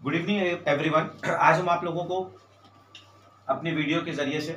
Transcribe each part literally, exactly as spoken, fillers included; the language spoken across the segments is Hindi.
Good evening everyone. आज हम आप लोगों को अपनी वीडियो के जरिए से,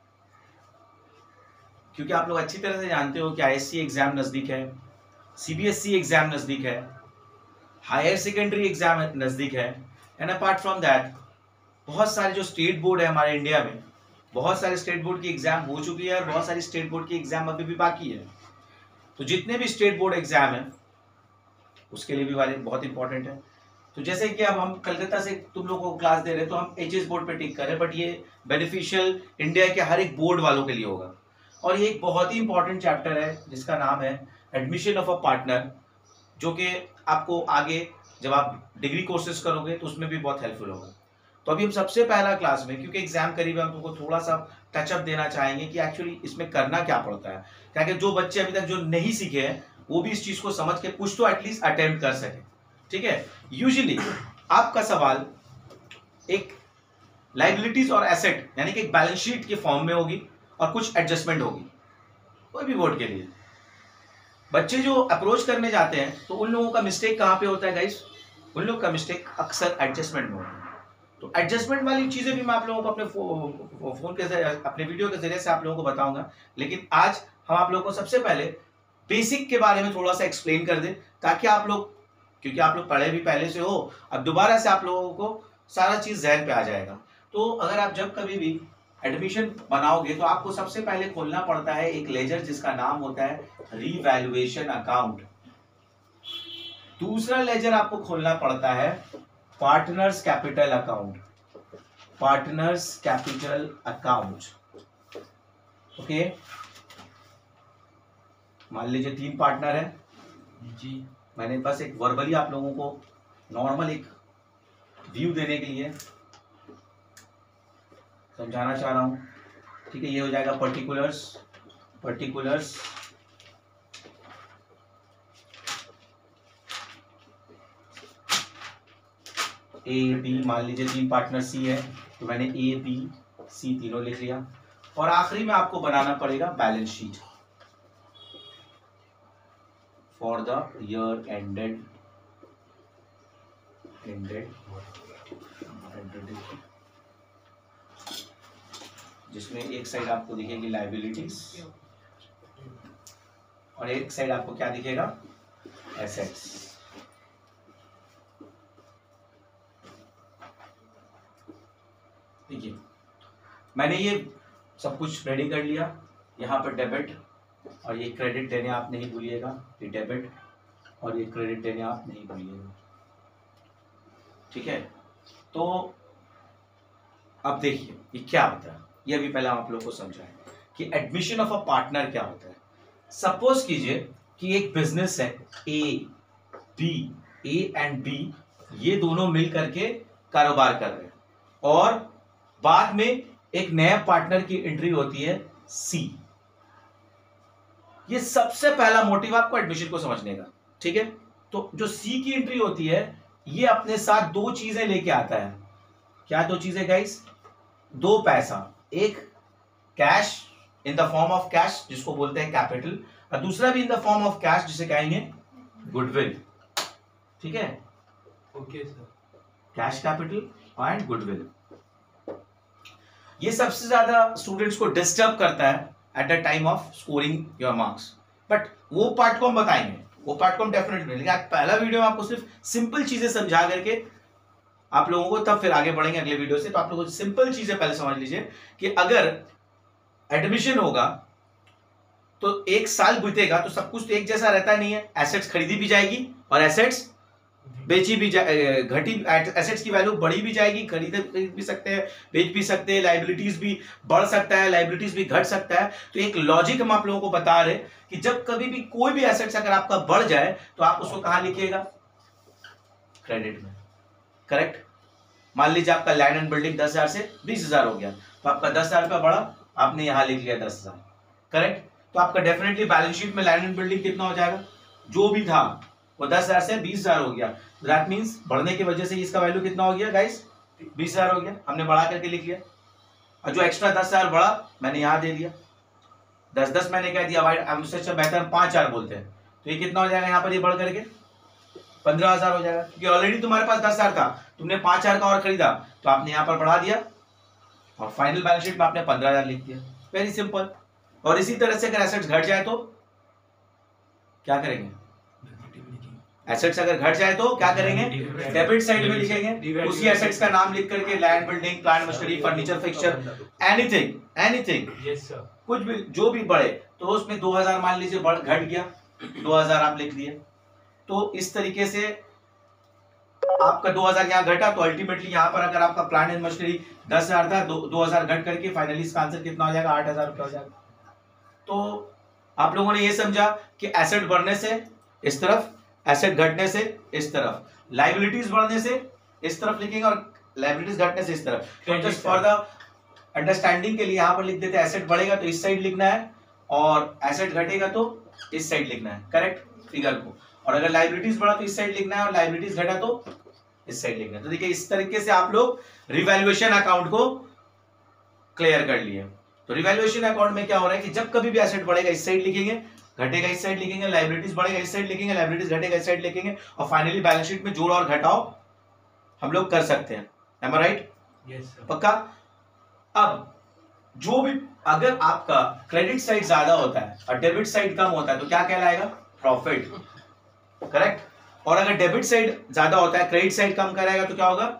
क्योंकि आप लोग अच्छी तरह से जानते हो कि आईएससी एग्जाम नज़दीक है, सीबीएसई एग्जाम नज़दीक है, हायर सेकेंडरी एग्जाम नज़दीक है, एंड अपार्ट फ्रॉम दैट बहुत सारे जो स्टेट बोर्ड है हमारे इंडिया में, बहुत सारे स्टेट बोर्ड की एग्जाम हो चुकी है और बहुत सारी स्टेट बोर्ड की एग्जाम अभी भी बाकी है। तो जितने भी स्टेट बोर्ड एग्जाम है उसके लिए भी वाले बहुत इंपॉर्टेंट है। तो जैसे कि अब हम कलकत्ता से तुम लोगों को क्लास दे रहे हैं तो हम एचएस बोर्ड पे टिक कर रहे हैं, बट ये बेनिफिशियल इंडिया के हर एक बोर्ड वालों के लिए होगा। और ये एक बहुत ही इंपॉर्टेंट चैप्टर है जिसका नाम है एडमिशन ऑफ अ पार्टनर, जो कि आपको आगे जब आप डिग्री कोर्सेज करोगे तो उसमें भी बहुत हेल्पफुल होगा। तो अभी हम सबसे पहला क्लास में, क्योंकि एग्जाम करीब है, हम तुमको थोड़ा सा टचअप देना चाहेंगे कि एक्चुअली इसमें करना क्या पड़ता है, ताकि जो बच्चे अभी तक जो नहीं सीखे हैं वो भी इस चीज को समझ के कुछ तो एटलीस्ट अटेम्प्ट कर सके। ठीक है, यूजुअली आपका सवाल एक लायबिलिटीज और एसेट यानी कि एक बैलेंस शीट के फॉर्म में होगी और कुछ एडजस्टमेंट होगी। कोई भी बोर्ड के लिए बच्चे जो अप्रोच करने जाते हैं तो उन लोगों का मिस्टेक कहां पे होता है गाइस? उन लोगों का मिस्टेक अक्सर एडजस्टमेंट में होता है। तो एडजस्टमेंट वाली चीजें भी मैं आप लोगों को अपने फो, फोन के जरिए, अपने वीडियो के जरिए से आप लोगों को बताऊंगा, लेकिन आज हम आप लोगों को सबसे पहले बेसिक के बारे में थोड़ा सा एक्सप्लेन कर दें, ताकि आप लोग, क्योंकि आप लोग पढ़े भी पहले से हो, अब दोबारा से आप लोगों को सारा चीज जहन पे आ जाएगा। तो अगर आप जब कभी भी एडमिशन बनाओगे तो आपको सबसे पहले खोलना पड़ता है एक लेजर जिसका नाम होता है रीवैल्यूएशन अकाउंट। दूसरा लेजर आपको खोलना पड़ता है partners capital account, partners capital account. Okay, मान लीजिए तीन पार्टनर है जी, मैंने बस एक वर्बली आप लोगों को नॉर्मल एक व्यू देने के लिए समझाना चाह रहा हूं। ठीक है, ये हो जाएगा पर्टिकुलर्स, पर्टिकुलर्स ए बी, मान लीजिए तीन पार्टनर सी है तो मैंने ए बी सी तीनों लिख लिया, और आखिरी में आपको बनाना पड़ेगा balance sheet for the year ended ended जिसमें एक साइड आपको दिखेगी लायबिलिटीज और एक साइड आपको क्या दिखेगा? एसेट्स। देखिए, मैंने ये सब कुछ रेडी कर लिया। यहाँ पर डेबिट और ये क्रेडिट देने आप नहीं भूलिएगा, ये डेबिट और ये क्रेडिट देने आप नहीं भूलिएगा। ठीक है, तो अब देखिए ये क्या होता है, ये अभी पहले हम आप लोगों को समझाएं कि एडमिशन ऑफ अ पार्टनर क्या होता है। सपोज कीजिए कि एक बिजनेस है A B, A and B, ये दोनों मिल करके कारोबार कर रहे हैं, और बाद में एक नया पार्टनर की एंट्री होती है सी। ये सबसे पहला मोटिव आपको एडमिशन को समझने का। ठीक है, तो जो सी की एंट्री होती है ये अपने साथ दो चीजें लेके आता है। क्या दो चीजें गाइस? दो पैसा, एक cash in the form of cash जिसको बोलते हैं कैपिटल, और दूसरा भी in the form of cash जिसे कहेंगे गुडविल। ठीक है, okay sir. Cash capital and goodwill, ये सबसे ज्यादा स्टूडेंट्स को डिस्टर्ब करता है at the time of scoring your marks, but वो पार्ट को हम बताएंगे, वो पार्ट को हम डेफिनेटली, लेकिन आज पहला वीडियो में आपको सिर्फ सिंपल चीजें समझा करके आप लोगों को, तब फिर आगे बढ़ेंगे अगले वीडियो से। तो आप लोगों को सिंपल चीजें पहले समझ लीजिए कि अगर एडमिशन होगा तो एक साल बीतेगा तो सब कुछ तो एक जैसा रहता नहीं है। एसेट्स खरीदी भी जाएगी और एसेट्स बेची भी जाए, घटी, एसेट्स की वैल्यू बढ़ी भी जाएगी, खरीद भी सकते हैं, बेच भी सकते हैं, लायबिलिटीज भी बढ़ सकता है, लायबिलिटीज भी घट सकता है। तो एक लॉजिक हम आप लोगों को बता रहे कि जब कभी भी कोई भी एसेट्स अगर आपका बढ़ जाए तो आप उसको कहां लिखिएगा? क्रेडिट में। करेक्ट। मान लीजिए आपका लैंड एंड बिल्डिंग दस हजार से बीस हजार हो गया, तो आपका दस हजार रुपया बढ़ा, आपने यहां लिख लिया दस हजार। करेक्ट, तो आपका डेफिनेटली बैलेंस शीट में लैंड एंड बिल्डिंग कितना हो जाएगा? जो भी था वो दस हजार से बीस हजार हो गया। दैट मीन्स बढ़ने की वजह से इसका वैल्यू कितना हो गया गाइस? बीस हजार हो गया, हमने बढ़ा करके लिख लिया। और जो एक्स्ट्रा दस हजार बढ़ा मैंने यहां दे दिया, दस दस मैंने क्या दिया? उससे अच्छा बेहतर हम पांच हजार बोलते हैं, तो ये कितना हो जाएगा यहाँ पर ये बढ़ करके? पंद्रह हजार हो जाएगा, क्योंकि ऑलरेडी तुम्हारे पास दस हजार था, तुमने पांच हजार का और खरीदा तो आपने यहाँ पर बढ़ा दिया और फाइनल बैलेंस शीट में आपने पंद्रह हजार लिख दिया। Very simple. और इसी तरह से अगर एसेट्स घट जाए तो क्या करेंगे? एसेट्स अगर घट जाए तो क्या करेंगे? डेबिट साइड में लिखेंगे, उसी एसेट्स का नाम लिख करके, land, building, plant, machinery, furniture, fixture, anything anything yes sir, कुछ भी जो भी बढ़े, तो उसमें दो हजार मान लीजिए बढ़ घट गया, दो हजार आप लिख लिए। तो इस तरीके से आपका दो हजार यहाँ घटा, तो अल्टीमेटली यहाँ पर अगर आपका प्लांट एंड मशीनरी दस हजार था, दो हजार घट करके फाइनली इसका आंसर कितना हो जाएगा? आठ हजार रुपया हो जाएगा। तो आप लोगों ने ये समझा कि एसेट बढ़ने से इस तरफ, एसेट घटने से इस तरफ, लाइबिलिटीज बढ़ने से इस तरफ लिखेंगे और लाइबिलिटीज घटने से इस तरफ। तो जस्ट फॉर द अंडरस्टैंडिंग के लिए यहाँ पर लिख देते हैं, एसेट बढ़ेगा तो इस साइड लिखना है और एसेट घटेगा तो इस साइड लिखना है, करेक्ट, फिगर को। और अगर लाइबिलिटीज बढ़ा तो इस साइड लिखना है और लाइबिलिटीज घटा तो इस साइड लिखना है। तो देखिए इस तरीके से आप लोग रिवैल्यूएशन अकाउंट को क्लियर कर लिए। तो रिवैल्यूएशन अकाउंट में क्या हो रहा है कि जब कभी भी एसेट बढ़ेगा इस साइड लिखेंगे, घटेगा इस साइड लिखेंगे, लाइबिलिटीज बढ़ेगा इस साइड लिखेंगे, लाइबिलिटीज घटेगा इस साइड लिखेंगे, और फाइनली बैलेंस शीट में जोड़ और घटाओ हम लोग कर सकते हैं। Am I right? Yes sir. पक्का? अब जो भी अगर आपका क्रेडिट साइड ज्यादा होता है और डेबिट साइड कम होता है तो क्या कहलाएगा? Profit, correct. और अगर डेबिट साइड ज्यादा होता है, क्रेडिट साइड कम कराएगा तो क्या होगा?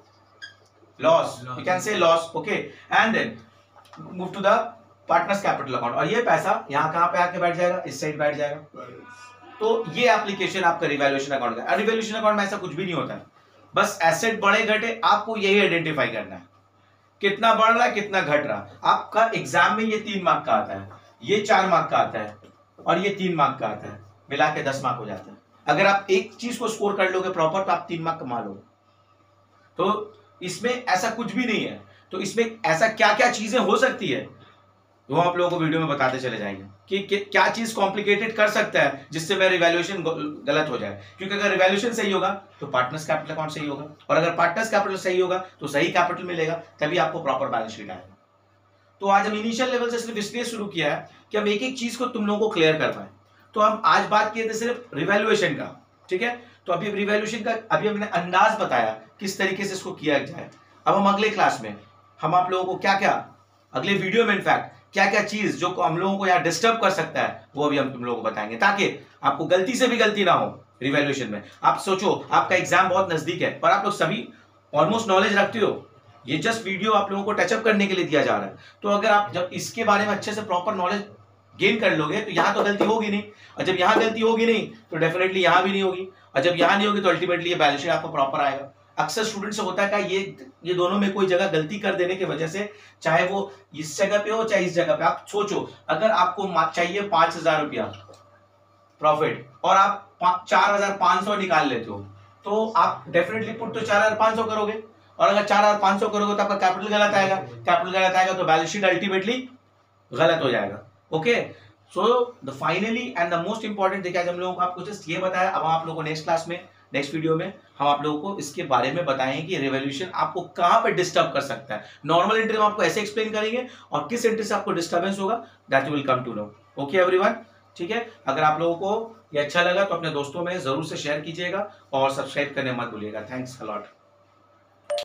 Loss, you can say loss, okay. And then move to the partners capital account, और ये पैसा यहाँ कहां पे आके बैठ जाएगा? इस साइड बैठ जाएगा। तो ये एप्लीकेशन आपका रिवैल्यूएशन अकाउंट का। रिवैल्यूएशन अकाउंट में ऐसा कुछ भी नहीं होता है, बस एसेट बढ़े घटे आपको यही आइडेंटिफाई करना है, कितना बढ़ रहा है कितना घट रहा। आपका एग्जाम में ये तीन मार्क का आता है, ये चार मार्क का आता है और ये तीन मार्क का आता है, मिला के दस मार्क हो जाता है। अगर आप एक चीज को स्कोर कर लोगे प्रॉपर तो आप तीन मार्क कमा लोगे। तो इसमें ऐसा कुछ भी नहीं है। तो इसमें ऐसा क्या क्या चीजें हो सकती है वो आप लोगों को वीडियो में बताते चले जाएंगे कि, कि क्या चीज कॉम्प्लिकेटेड कर सकता है जिससे मेरा रिवैल्यूएशन गलत हो जाए। क्योंकि अगर रिवैल्यूएशन सही होगा तो पार्टनर्स कैपिटल अकाउंट सही होगा, और अगर पार्टनर्स कैपिटल सही होगा तो सही कैपिटल मिलेगा, तभी आपको प्रॉपर बैलेंस शीट आएगा। तो आज हम इनिशियल लेवल से सिर्फ इसलिए शुरू किया है कि हम एक एक चीज को तुम लोगों को क्लियर कर पाए। तो हम आज बात किए थे सिर्फ रिवैल्यूएशन का, ठीक है। तो अभी रिवैल्यूएशन का अभी हमने अंदाज बताया किस तरीके से इसको किया जाए। अब हम अगले क्लास में हम आप लोगों को क्या क्या, अगले वीडियो में इनफैक्ट क्या क्या चीज जो हम लोगों को यहाँ डिस्टर्ब कर सकता है वो अभी हम तुम लोगों को बताएंगे, ताकि आपको गलती से भी गलती ना हो रिवैल्यूएशन में। आप सोचो आपका एग्जाम बहुत नजदीक है और आप लोग सभी ऑलमोस्ट नॉलेज रखते हो, ये जस्ट वीडियो आप लोगों को टचअप करने के लिए दिया जा रहा है। तो अगर आप जब इसके बारे में अच्छे से प्रॉपर नॉलेज गेन कर लोगे तो यहाँ तो गलती होगी नहीं, और जब यहाँ गलती होगी नहीं तो डेफिनेटली यहाँ भी नहीं होगी, और जब यहाँ नहीं होगी तो अल्टीमेटली ये बैलेंस शीट आपको प्रॉपर आएगा। अक्सर स्टूडेंट से होता है कि ये ये दोनों में कोई जगह गलती कर देने की वजह से, चाहे वो इस जगह पे हो चाहे इस जगह पे, आप सोचो अगर आपको चाहिए पांच हजार रुपया प्रॉफिट और आप चार हजार पांच सौ निकाल लेते हो तो आप डेफिनेटली पुट तो चार हजार पांच सौ करोगे, और अगर चार हजार पांच सौ करोगे तो आपका कैपिटल गलत आएगा, कैपिटल गलत आएगा तो बैलेंस शीट अल्टीमेटली गलत हो जाएगा। Okay, so the finally and the most important देखिए आज हम लोगों को आपको जस्ट ये बताया। अब हम आप लोगों को नेक्स्ट क्लास में नेक्स्ट वीडियो में हम आप लोगों को इसके बारे में बताएंगे कि रिवैल्यूएशन आपको कहां पर डिस्टर्ब कर सकता है। नॉर्मल एंट्री में आपको ऐसे एक्सप्लेन करेंगे और किस एंट्री से आपको डिस्टर्बेंस होगा that you will come to know. Okay everyone, ठीक है। अगर आप लोगों को ये अच्छा लगा तो अपने दोस्तों में जरूर से शेयर कीजिएगा और सब्सक्राइब करने मत भूलिएगा। Thanks a lot.